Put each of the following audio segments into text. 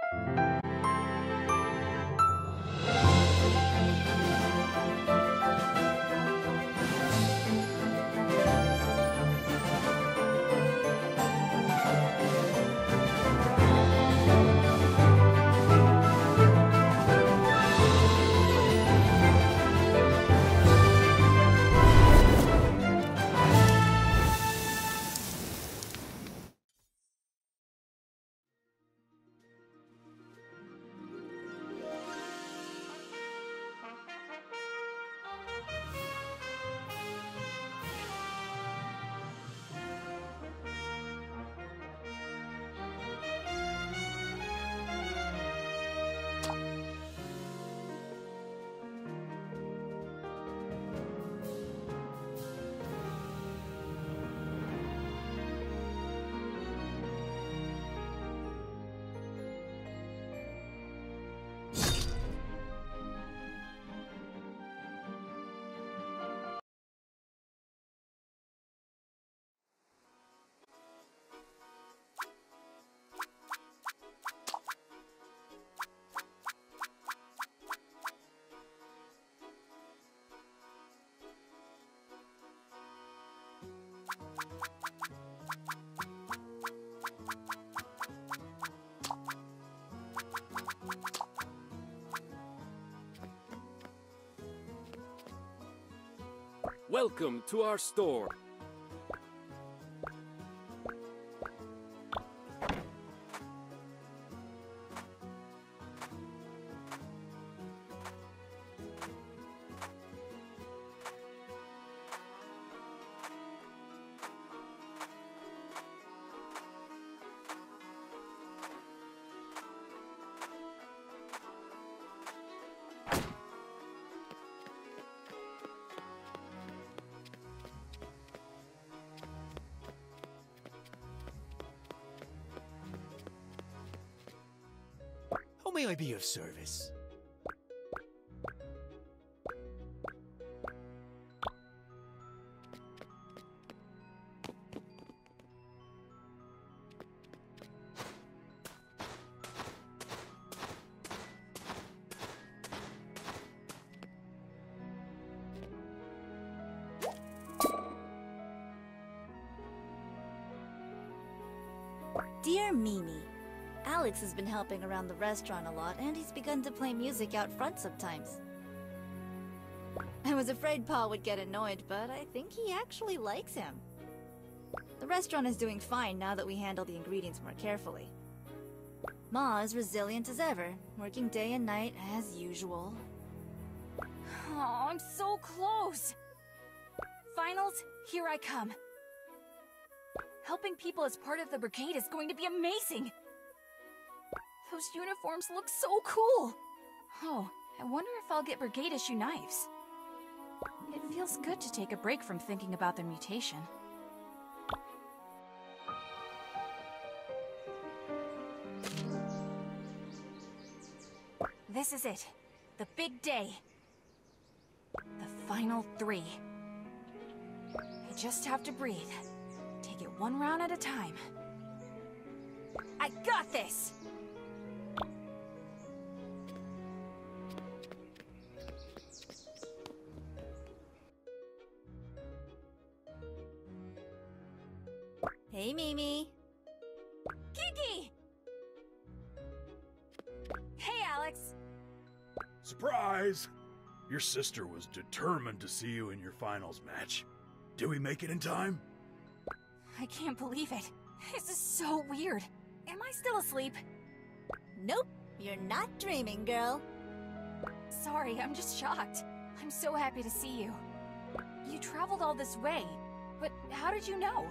Welcome to our store. How may I be of service? Dear Mimi, Alex has been helping around the restaurant a lot, and he's begun to play music out front sometimes. I was afraid Pa would get annoyed, but I think he actually likes him. The restaurant is doing fine now that we handle the ingredients more carefully. Ma is resilient as ever, working day and night as usual. Oh, I'm so close! Finals, here I come. Helping people as part of the brigade is going to be amazing! Those uniforms look so cool! Oh, I wonder if I'll get brigade issue knives. It feels good to take a break from thinking about the mutation. This is it. The big day. The final 3. I just have to breathe. Take it one round at a time. I got this! Hey, Mimi. Kiki! Hey, Alex. Surprise! Your sister was determined to see you in your finals match. Did we make it in time? I can't believe it. This is so weird. Am I still asleep? Nope, you're not dreaming, girl. Sorry, I'm just shocked. I'm so happy to see you. You traveled all this way, but how did you know?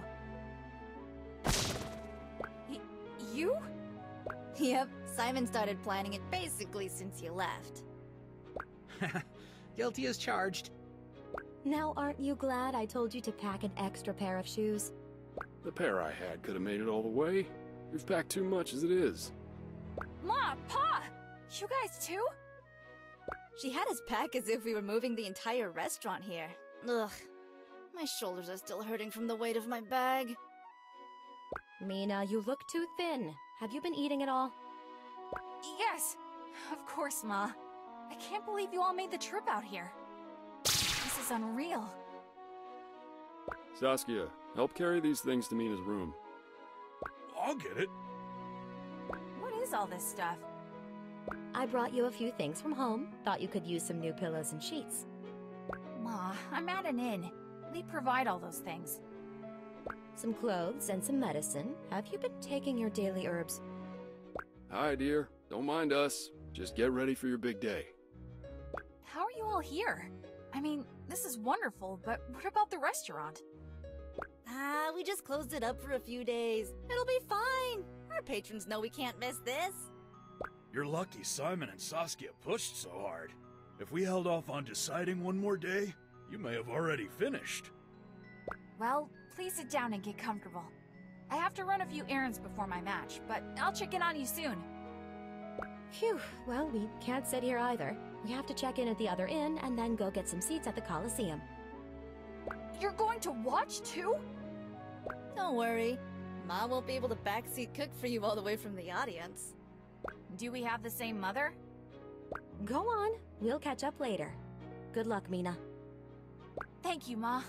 You? Yep, Simon started planning it basically since you left. Guilty as charged. Now aren't you glad I told you to pack an extra pair of shoes? The pair I had could have made it all the way. We've packed too much as it is. Ma, Pa! You guys too? She had us pack as if we were moving the entire restaurant here. Ugh. My shoulders are still hurting from the weight of my bag. Mina, you look too thin. Have you been eating at all? Yes, of course, Ma. I can't believe you all made the trip out here. This is unreal. Saskia, help carry these things to Mina's room. I'll get it. What is all this stuff? I brought you a few things from home. Thought you could use some new pillows and sheets. Ma, I'm at an inn. They provide all those things. Some clothes and some medicine. Have you been taking your daily herbs? Hi, dear. Don't mind us. Just get ready for your big day. How are you all here? I mean, this is wonderful, but what about the restaurant? We just closed it up for a few days. It'll be fine. Our patrons know we can't miss this. You're lucky Simon and Saskia pushed so hard. If we held off on deciding one more day, you may have already finished. Well, please sit down and get comfortable. I have to run a few errands before my match, but I'll check in on you soon. Phew, well, we can't sit here either. We have to check in at the other inn and then go get some seats at the Coliseum. You're going to watch too? Don't worry. Ma won't be able to backseat cook for you all the way from the audience. Do we have the same mother? Go on. We'll catch up later. Good luck, Mina. Thank you, Ma.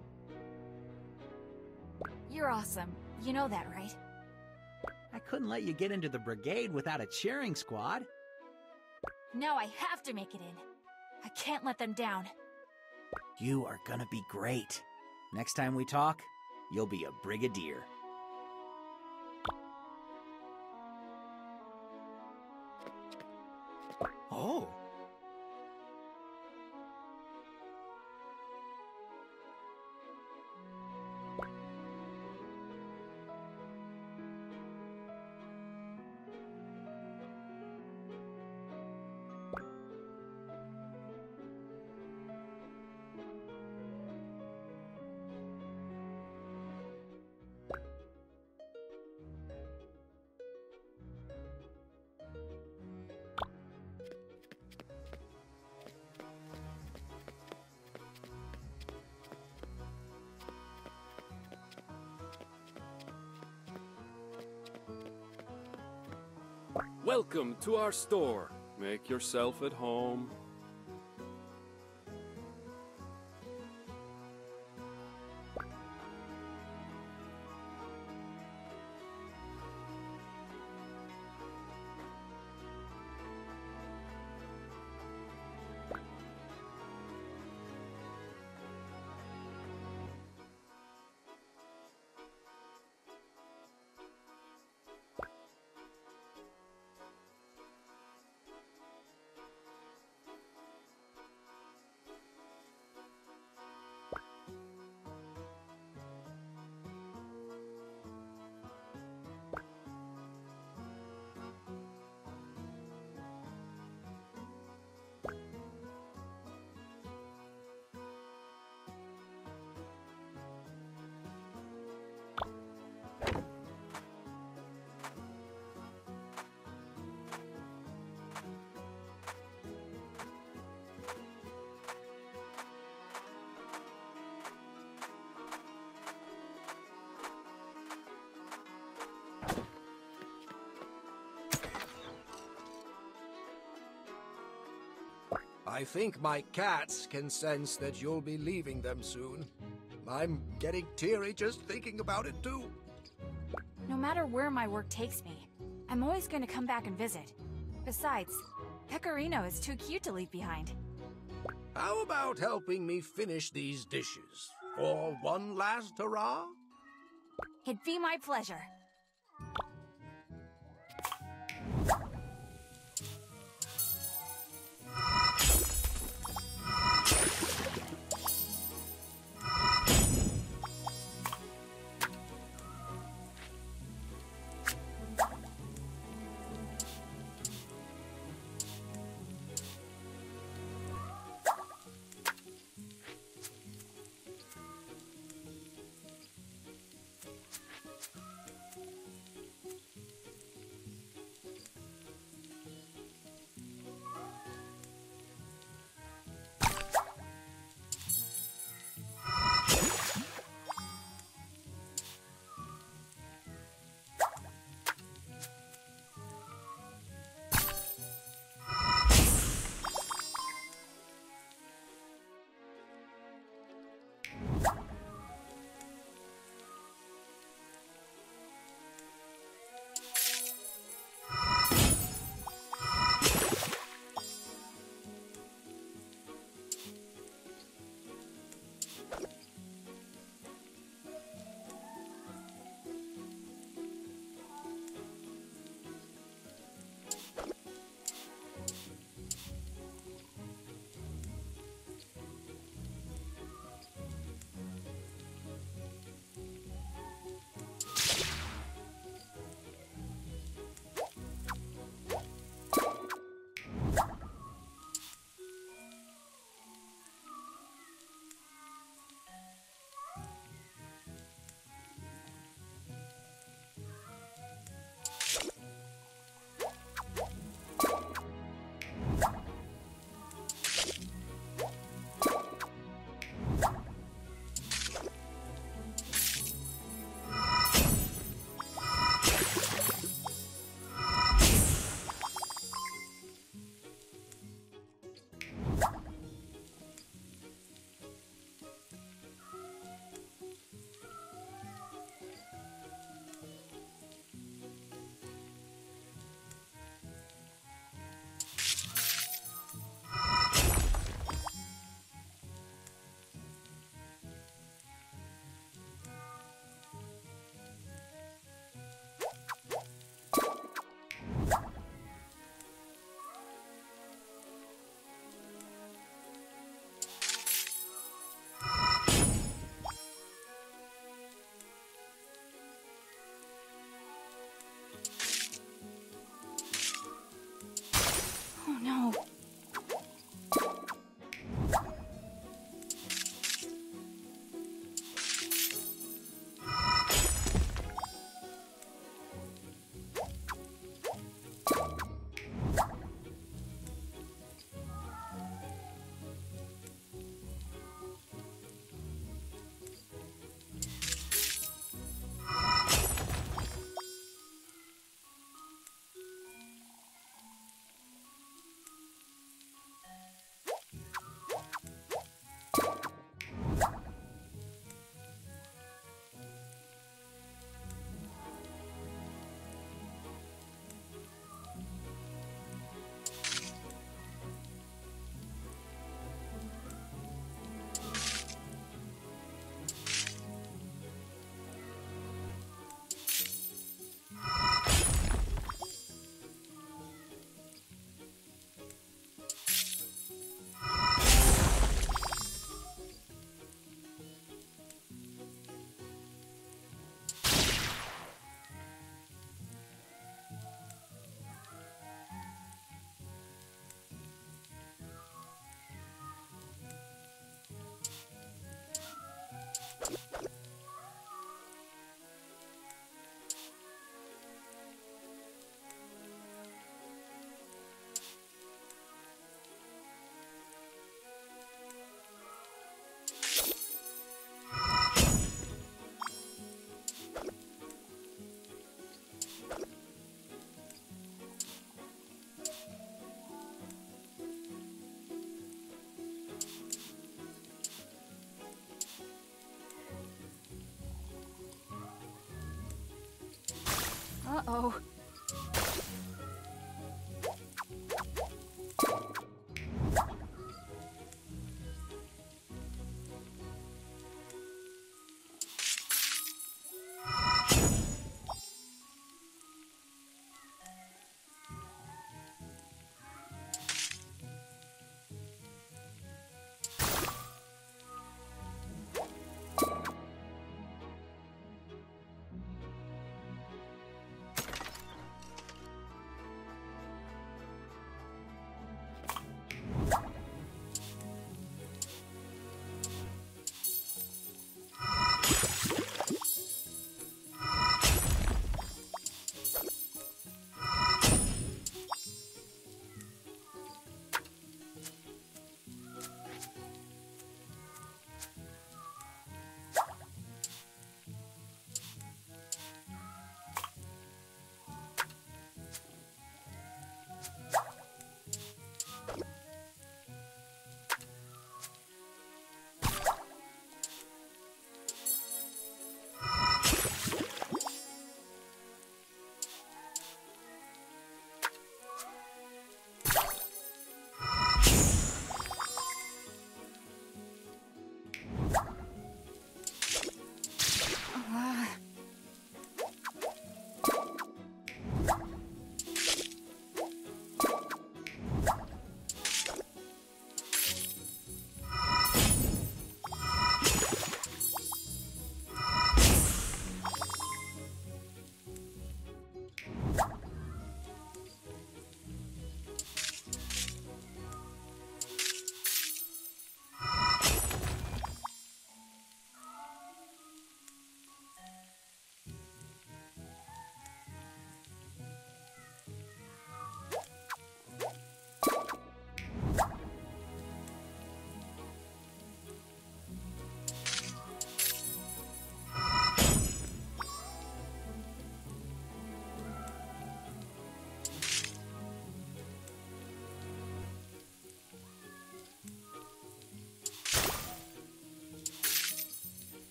You're awesome. You know that, right? I couldn't let you get into the brigade without a cheering squad. Now I have to make it in. I can't let them down. You are gonna be great. Next time we talk, you'll be a brigadier. Oh. Welcome to our store. Make yourself at home. I think my cats can sense that you'll be leaving them soon. I'm getting teary just thinking about it, too. No matter where my work takes me, I'm always going to come back and visit. Besides, Pecorino is too cute to leave behind. How about helping me finish these dishes? For one last hurrah? It'd be my pleasure. Uh-oh.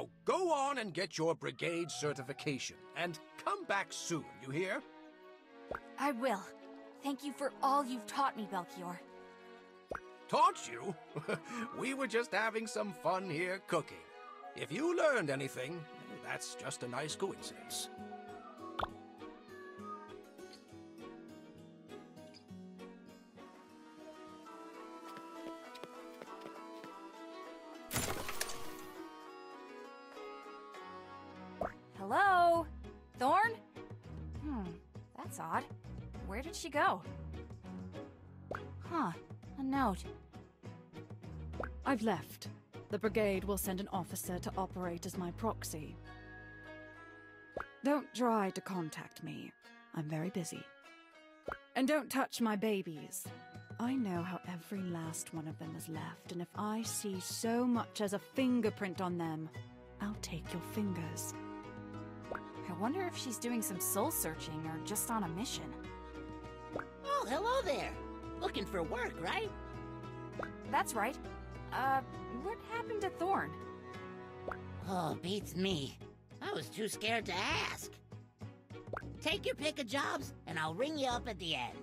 Now go on and get your brigade certification, and come back soon, you hear? I will. Thank you for all you've taught me, Belchior. Taught you? We were just having some fun here cooking. If you learned anything, that's just a nice coincidence. Hello? Thorn? That's odd. Where did she go? Huh, a note. I've left. The brigade will send an officer to operate as my proxy. Don't try to contact me. I'm very busy. And don't touch my babies. I know how every last one of them is left, and if I see so much as a fingerprint on them, I'll take your fingers. I wonder if she's doing some soul searching or just on a mission. Oh, hello there. Looking for work, right? That's right. What happened to Thorn? Oh, beats me. I was too scared to ask. Take your pick of jobs, and I'll ring you up at the end.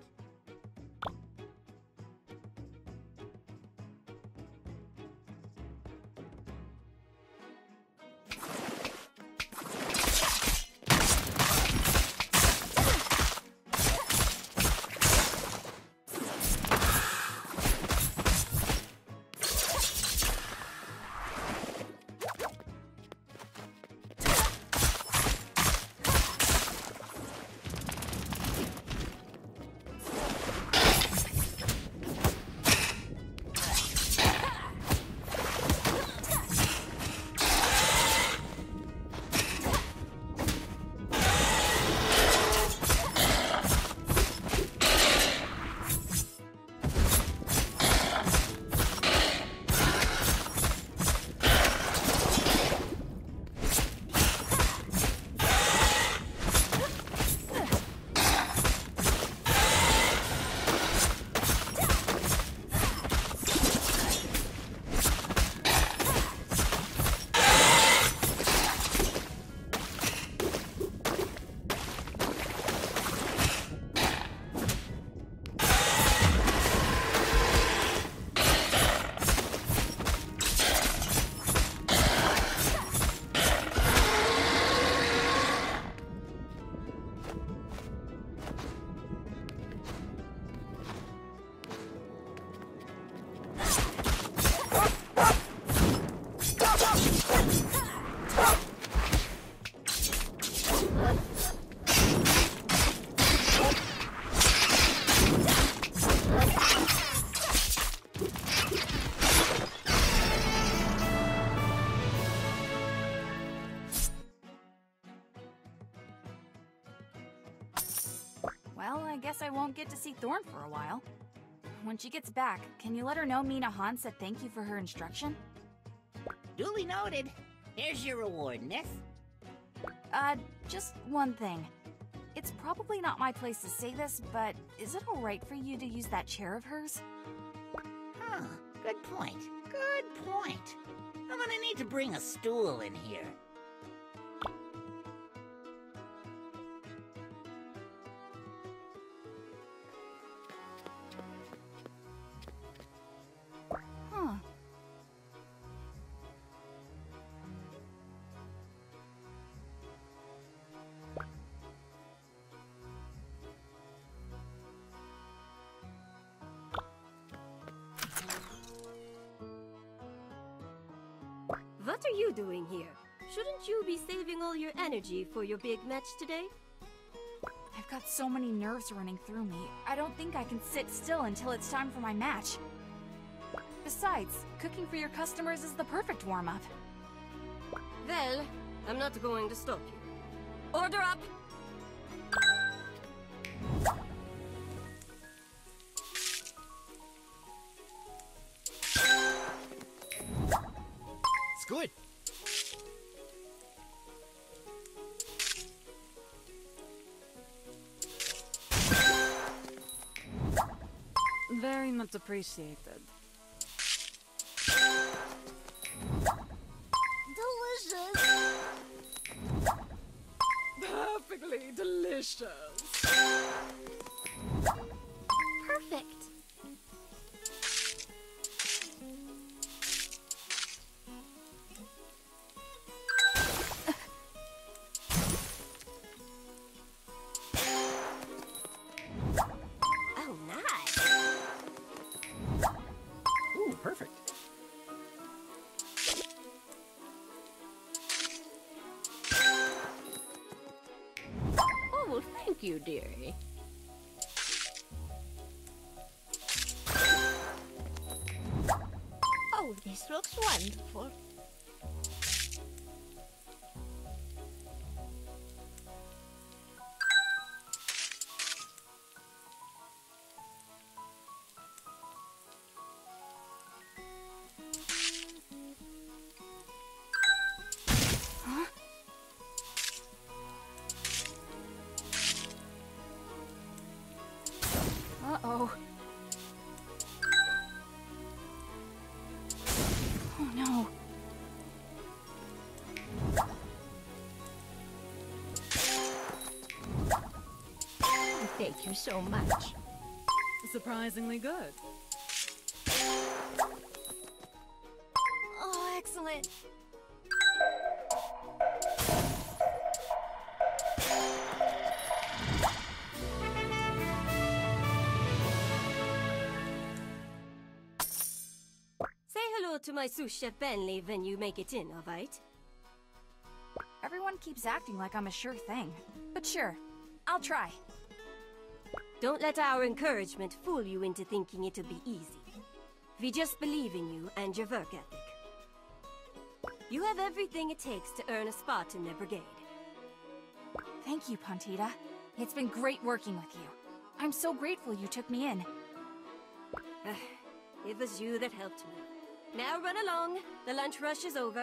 Well, I guess I won't get to see Thorn for a while. When she gets back, can you let her know Mina Han said thank you for her instruction? Duly noted. Here's your reward, miss. Just one thing. It's probably not my place to say this, but is it alright for you to use that chair of hers? Huh, good point. Good point. I'm gonna need to bring a stool in here. Huh. What are you doing here? Shouldn't you be saving all your energy for your big match today? I've got so many nerves running through me, I don't think I can sit still until it's time for my match. Besides, cooking for your customers is the perfect warm-up. Well, I'm not going to stop you. Order up! It's good. Very much appreciated. delicious. Perfectly delicious. Perfect. Oh, nice. Ooh, perfect. Oh, well, thank you, dearie. Oh, this looks wonderful. Uh-oh. Oh no. Oh, thank you so much. Surprisingly good. Oh, excellent. Say hello to my sous chef Bentley when you make it in, alright? Everyone keeps acting like I'm a sure thing. But sure, I'll try. Don't let our encouragement fool you into thinking it'll be easy. We just believe in you and your work ethic. You have everything it takes to earn a spot in the brigade. Thank you, Pontita. It's been great working with you. I'm so grateful you took me in. It was you that helped me. Now run along. The lunch rush is over.